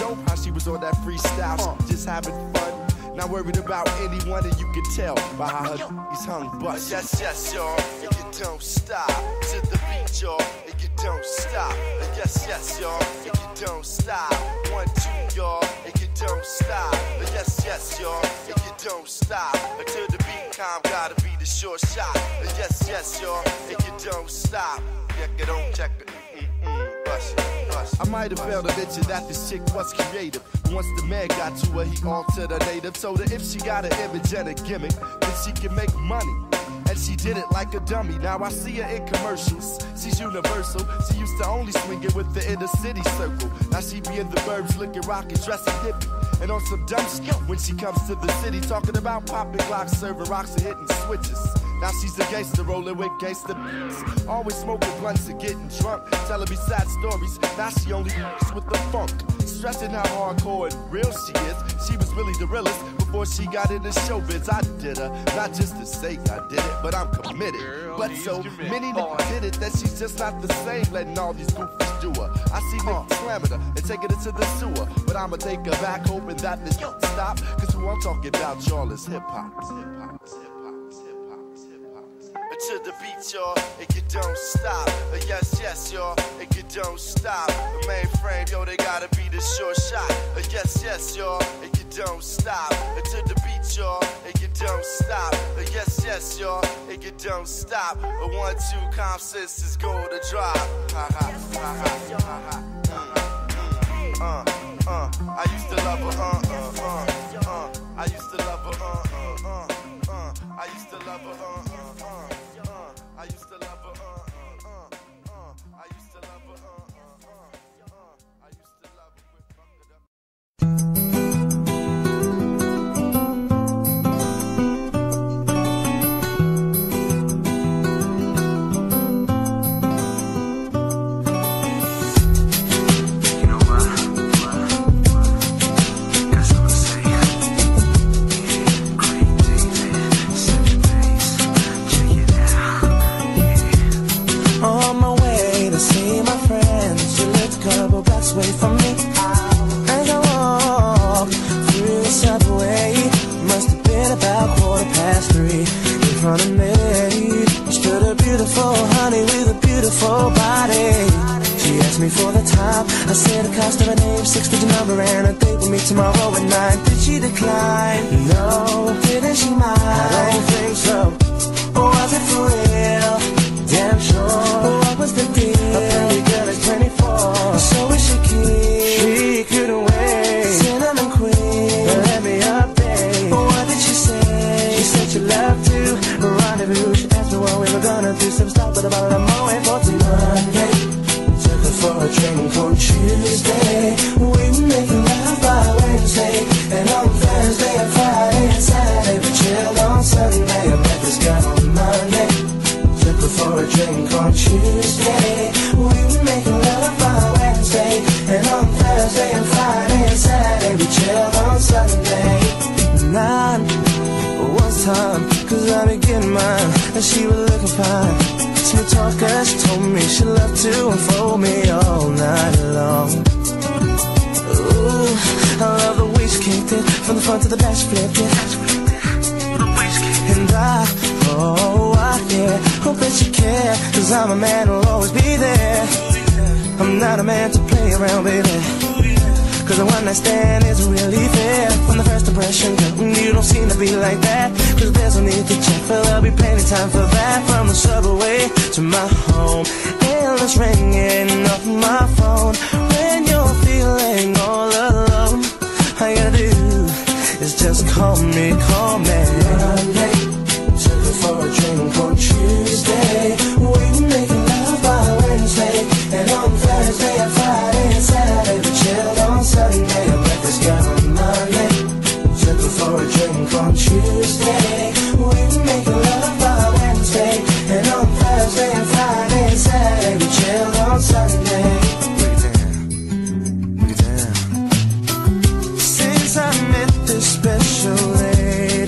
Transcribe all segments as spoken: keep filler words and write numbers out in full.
dope how she was on that freestyle. She just having fun. Not worried about anyone, and you can tell by how her he's hung bust. Yes, yes, y'all, and you don't stop to the beat, y'all, and you don't stop. Yes, yes, y'all, and you don't stop. One, two, y'all, and you don't stop. Yes, yes, y'all, and you don't stop until the beat calm. Gotta be the short shot. Yes, yes, y'all, and you don't stop. Check it on, check it. Mm-mm, bust it, bust it. I might have failed to mention that this chick was creative. Once the man got to her, he altered her native. Told her if she got an image and a gimmick, then she can make money. And she did it like a dummy. Now I see her in commercials. She's universal. She used to only swing it with the inner city circle. Now she be in the burbs looking rockin', dressing hippie. And on some dumb shit when she comes to the city, talking about popping glocks, serving rocks and hitting switches. Now she's a gangster rolling with gangster beats. Always smoking blunts and getting drunk, telling me sad stories. Now she only f***s with the funk, stressing how hardcore and real she is. She was really the realest before she got into showbiz. I did her, not just to say I did it, but I'm committed. Girl, but so many niggas did it that she's just not the same, letting all these goofies do her. I see niggas slamming her and taking it to the sewer, but I'ma take her back, hoping that this stop. Cause who I'm talking about, y'all, is hip-hop. Hip-hop, to the beat, y'all, and you don't stop. Uh, yes, yes, y'all, and you don't stop. The mainframe, yo, they gotta be the short shot. Uh, yes, yes, y'all, and you don't stop. Uh, to the beat, y'all, and you don't stop. Uh, yes, yes, y'all, and you don't stop. Uh, one, two, calm sisters go to drop. Ha ha, ha ha, ha ha. Uh, uh, I used to love her, uh, uh, uh, uh. I used to love her, uh, uh, uh, uh. I used to love her, uh, uh, uh. I used to love her, uh, uh, uh, uh. I used to love her, uh, uh, uh, uh. I used to love her with fuck it up. You know what? Got something to say. Yeah, great David, seven days. Check it out. On my way to see my friends, she lived a couple blocks away from me. As I walked through the subway, must have been about quarter past three. In front of me stood a beautiful honey with a beautiful body. She asked me for the time. I said the cost of her name, six-digit number, and a date with me tomorrow at nine. Did she decline? No. Didn't she mind? I don't think so. Or was it for real? Damn sure. What was the deal? A pretty girl is twenty-four, so is she keen? She couldn't wait. Cinnamon queen, let me update. What did she say? She said she loved to rendezvous. She asked me what we were gonna do. Some stop at about a moment for Monday. Took her for a drink on Tuesday. We were making love by Wednesday, and on Thursday and Friday and Saturday we chilled on Sunday. I met this girl on Monday. Took her for a drink on Tuesday. We were making love by Wednesday, and on Thursday and Friday and Saturday we chilled on Sunday. Nine was time, cause I be getting mine, and she was looking fine. Smooth talker, she told me she loved to unfold me all night long. Ooh, I love the way she kicked it, from the front to the back she flipped it. And I, oh, I, yeah, hope that you care, cause I'm a man who'll always be there. I'm not a man to play around, baby, cause a one night stand isn't really fair. From the first impression, girl, you don't seem to be like that. Cause there's no need to check, for there'll be plenty of time for that. From the subway to my home, endless ringing off my phone. When you're feeling all alone, all you gotta do is just call me, call me. Monday, took her for a drink on Tuesday. We were making love by Wednesday, and on Thursday and Friday and Saturday we chilled on Sunday. I met this girl on Monday. Took her for a drink on Tuesday. We were making love by Wednesday, and on Thursday and Friday and Saturday we chilled on Sunday. Break it down, break it down. Since I met this special lady,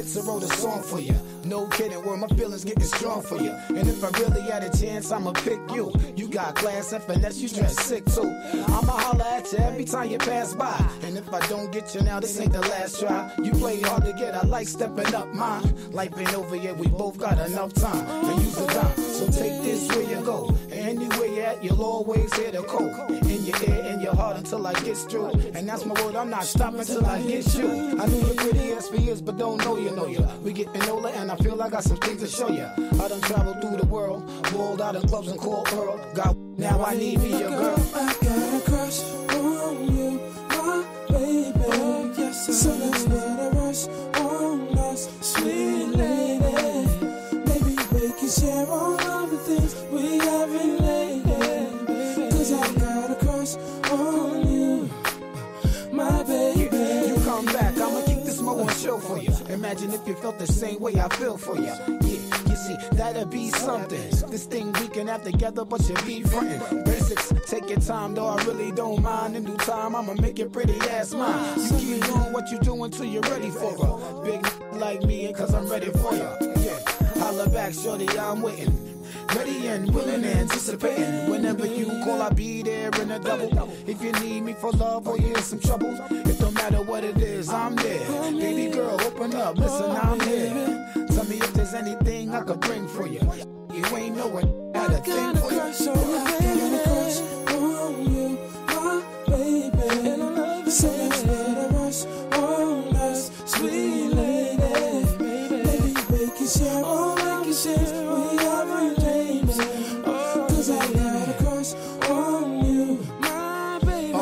minutes, I wrote a song for you. No kidding, where my feelings getting strong for you. And if I really had a chance, I'ma pick you. You got class and finesse, you dress sick too. I'ma holler at you every time you pass by. And if I don't get you now, this ain't the last try. You play hard to get, I like stepping up mine. Life ain't over yet, we both got enough time to use the time. So take this where you go. Anywhere you at, you'll always hear the code. In your ear, in your heart until I get through. And that's my word, I'm not stopping till I get you. I knew you pretty as for years, but don't know you know you. We getting older and I feel I got some things to show you. I done traveled through the world, rolled out in clubs and called Earl. Got now I need me a girl. I got a crush on you, my baby. Oh, yes, so let's let a rush on us, sweet lady. Maybe we can share all of the things we haven't lately. Cause I got a crush on you, my baby. Yeah, you come back, I'ma keep this mo on show for you. Imagine if you felt the same way I feel for you. Yeah, you see, that'd be something. This thing we can have together, but you be frontin'. Basics, take your time, though I really don't mind. In due time, I'ma make it pretty ass mine. You keep doing what you doing till you're ready for her. Big like me, and cause I'm ready for you. Yeah, holla back, shorty, I'm waiting. Ready and willing and anticipating. Whenever you call, I'll be there in a double. If you need me for love or you're in some trouble, it don't matter what it is, I'm there. Baby girl, open up, listen, I'm here. Tell me if there's anything I could bring for you. You ain't know what I got a thing for you. I got a crush on you, my baby. And I love you so let's let a rush on us, sweet lady. Maybe we can share all we can share. We haven't changed. Cause I got a crush on you, my baby.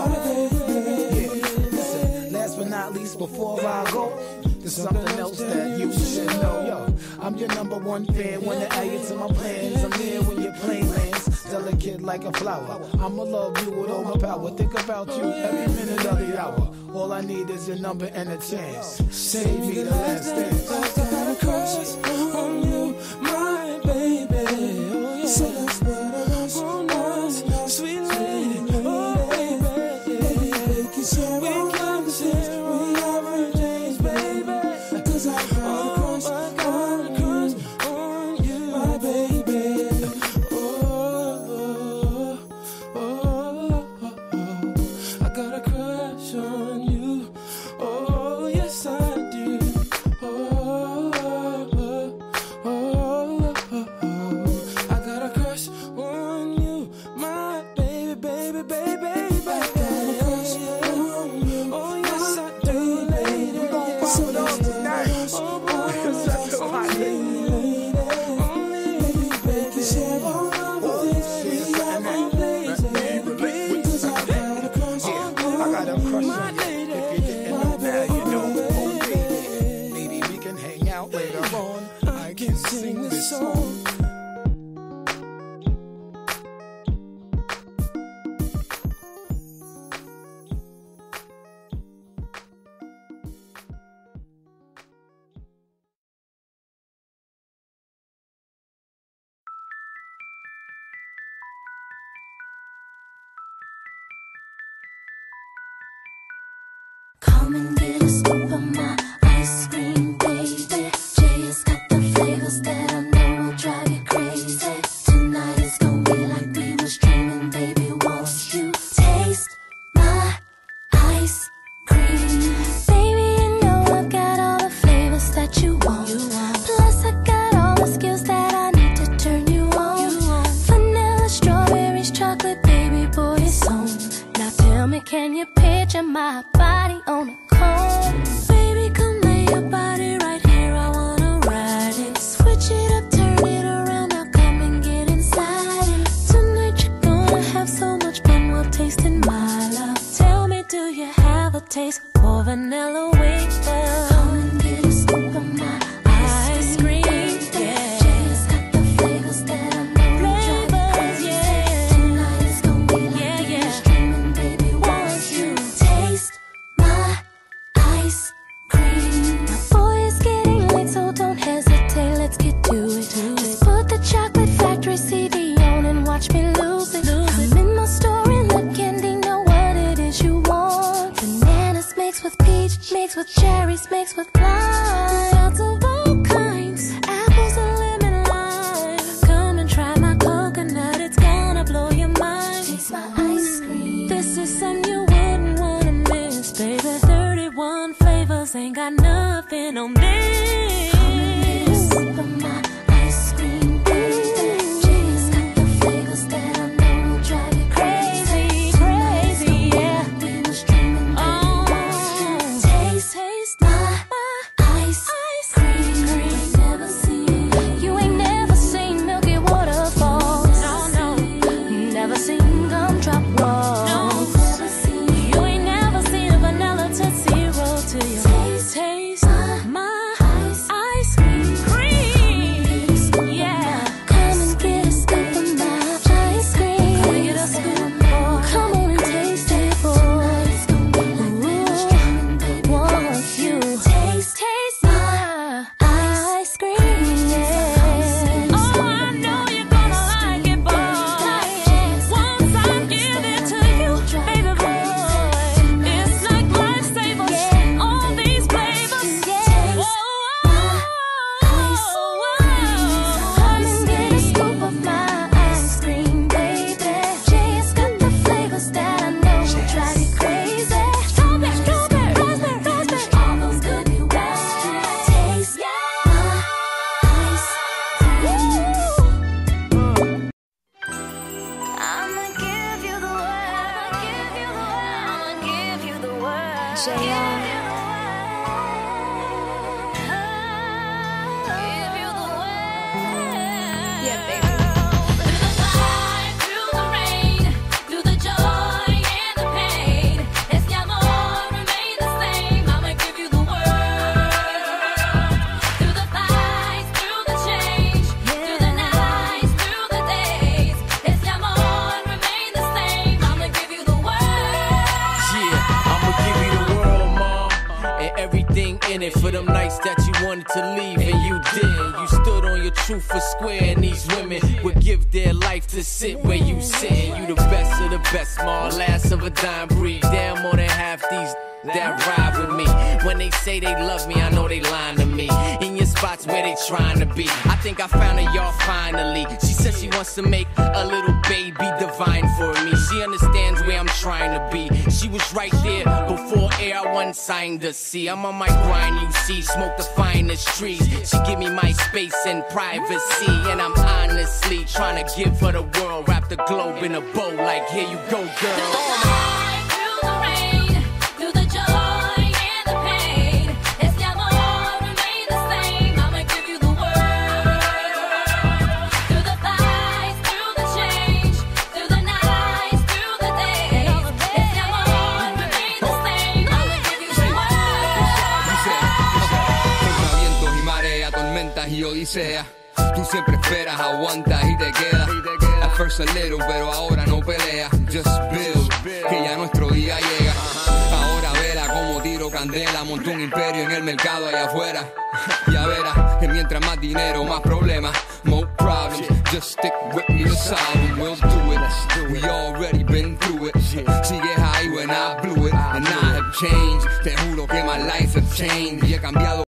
Yeah, listen, last but not least, before I go, there's something else that you should know. Yo, I'm your number one fan. Wanna add you to my plans. I'm there when your plane lands. Delicate like a flower. I'ma love you with all my power. Think about you every minute of the hour. All I need is your number and a chance. Save me the last dance. I got a crush on you, my baby. So let's let a rush on us, sweet lady. Oh, baby. Maybe we can share all of the things we haven't changed, baby. Cause I got a crush on you, my baby. Oh, oh, oh, oh, oh. I got a crush on you. Oh, yes, I do. Oh, oh, oh, oh, oh, oh. I got a crush on you, my baby, baby, baby, baby. I got a crush on you. Oh, yes, I do, lady. We gon' pop it off tonight. Oh, boy, Cause that's oh, my lady. Maybe we can share all of the things we haven't lately. Cause I got a crush on you, I got a crush my on you. lady. If you didn't know now, you know. Oh, baby, maybe we can hang out later on. I can sing this song. Come and get a scoop of my ice cream, baby. Jay has got the flavors that I know will drive you crazy. Tonight is gonna be like we was dreaming, baby. Won't you taste my ice cream? Baby, you know I've got all the flavors that you want. Plus I got all the skills that I need to turn you on. Vanilla, strawberries, chocolate, baby boy, it's on. Now tell me, can you picture my body on a cone? Baby, come lay your body right here, I wanna ride it. Switch it up, turn it around, now come and get inside it. Tonight you're gonna have so much fun while tasting my love. Tell me, do you have a taste for vanilla wafer? Come and get a scoop of my ice cream, yeah. Jay's got the flavors that I know will drive you crazy. Tonight is gonna be like we was dreaming, baby. Won't you taste my ice cream? Now boy, it's getting late, so don't hesitate, let's get to it. Just put the Chocolate Factory C D on and watch me lose it. Come in my store and look, candy, know what it is you want. Bananas mixed with peach, mixed with cherries, mixed with lime. fruits of all kinds, apples and lemon lime. Come and try my coconut, it's gonna blow your mind. Taste my ice cream. This is something you wouldn't wanna miss, baby. thirty-one flavors, ain't got nothing on this. Come and get a sip of my ice cream, baby. Jay's got the flavors that I know will drive you crazy, crazy, yeah. We was dreaming, oh, taste, taste my, my ice, ice cream. You ain't never seen, you ain't never seen milky waterfalls. No, no, never seen gumdrop walls. No, never seen, you ain't never seen a vanilla Tootsie Roll till you taste, taste my ice, ice cream. Yeah, come and get a scoop of my ice cream. Come and get a scoop, boy. Come on and taste it, boys. Ooh, want you taste, taste my ice cream. Yeah. Oh, I know you're gonna like it, boy. Once I give it to you, baby boy, it's like lifesavers. All these flavors. Whoa, come and get a scoop of my ice cream, baby. Jay's got the flavors that I know will drive you crazy. Strawberry, strawberry, raspberry, raspberry, all those good new ones. Taste my ice cream. I'ma give you the world. I'ma give you the world. Say yeah. Give you the world. Yeah, baby. Through the fire, through the rain, through the joy and the pain, este amor remain the same. I'ma give you the world. Through the fights, through the change, through the nights, through the days, este amor remain the same. I'ma give you the world. Yeah, I'ma give you the world, mom, and everything in it. For them nights that you wanted to leave and you didn't. You stood on your truth for square, and these women would give their life to sit where you sit. You the best of the best, small last of a dime breed. Damn, more than half these that ride with me. When they say they love me, I know they lying to me. In your spots where they trying to be. I think I found her, y'all, finally. She said she wants to make a little baby divine for me. She understands where I'm trying to be. She was right there before air, I wasn't signed to see. I'm on my grind, you see, smoke the finest trees. She give me my space and privacy, and I'm honestly trying to give her the world. Wrap the globe in a bow like, here you go, girl. Through the rain, through the joy and the pain, este amor remain the same. I'ma give you the world. Through the fights, through the change, through the nights, through the days, este amor remain the same. I'ma give you the world. Contra vientos y marea, tormentas y odisea. Tú siempre esperas, aguantas y te quedas. At first a little, pero ahora no pelea. Just build, que ya nuestro día llega. Ahora vela como tiro candela. Monto un imperio en el mercado allá afuera. Ya verás que mientras más dinero, más problemas. More problems, just stick with me to solve them. We'll do it, we already been through it. Sigues ahí when I blew it, and I have changed. Te juro que my life has changed y he cambiado.